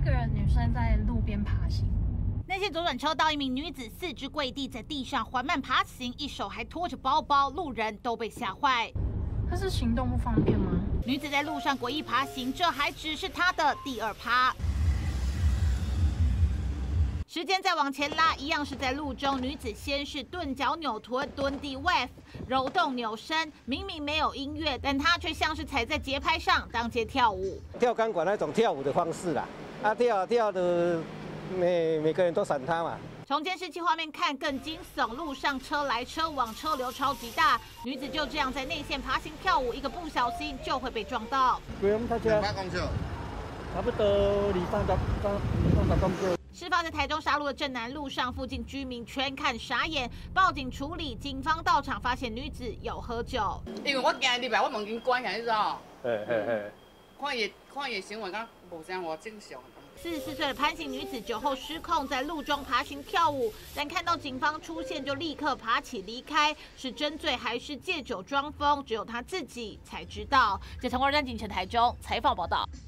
个人女生在路边爬行。 那些左转车道，一名女子四肢跪地，在地上缓慢爬行，一手还拖着包包，路人都被吓坏。 她是行动不方便吗？ 女子在路上诡异爬行，这还只是她的第2趴。时间再往前拉，一样是在路中，女子先是顿脚扭臀、蹲地 wave、揉动扭身，明明没有音乐，但她却像是踩在节拍上当街跳舞。 跳钢管那种跳舞的方式啦，跳的每个人都闪他嘛。 从监视器画面看更惊悚，路上车来车往，车流超级大，女子就这样在内线爬行跳舞，一个不小心就会被撞到。 200公尺， 差不多230公尺。 事发在台中沙鹿的镇南路上，附近居民全看傻眼，报警处理，警方到场发现女子有喝酒。 因为我今日来，我门已经关起来，你知道？ 嘿。 看伊行为，敢无啥我正常。 44岁的潘姓女子酒后失控，在路中爬行跳舞，但看到警方出现就立刻爬起离开，是真醉还是借酒装疯，只有她自己才知道。这从2站警城台中采访报道。